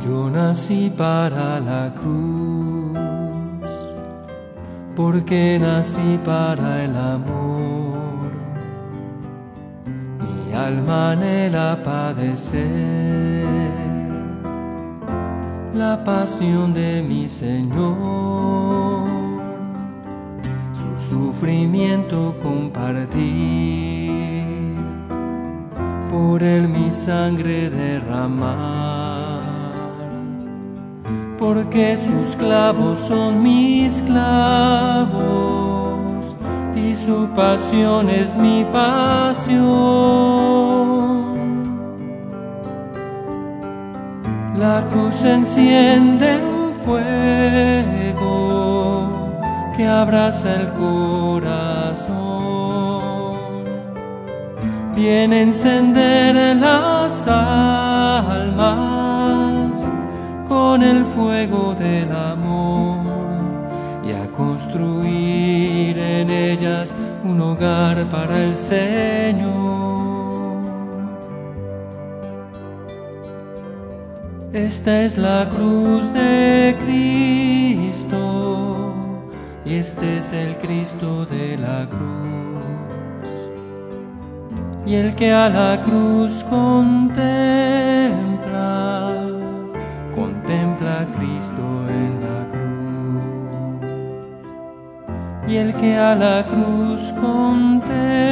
Yo nací para la cruz, porque nací para el amor. Mi alma anhela padecer la pasión de mi Señor, su sufrimiento compartir, por Él mi sangre derramar, porque sus clavos son mis clavos y su pasión es mi pasión. La cruz enciende un fuego que abraza el corazón, viene a encender las almas con el fuego del amor y a construir en ellas un hogar para el Señor. Esta es la cruz de Cristo y este es el Cristo de la cruz. Y el que a la cruz contempla, contempla a Cristo en la cruz. Y el que a la cruz contempla,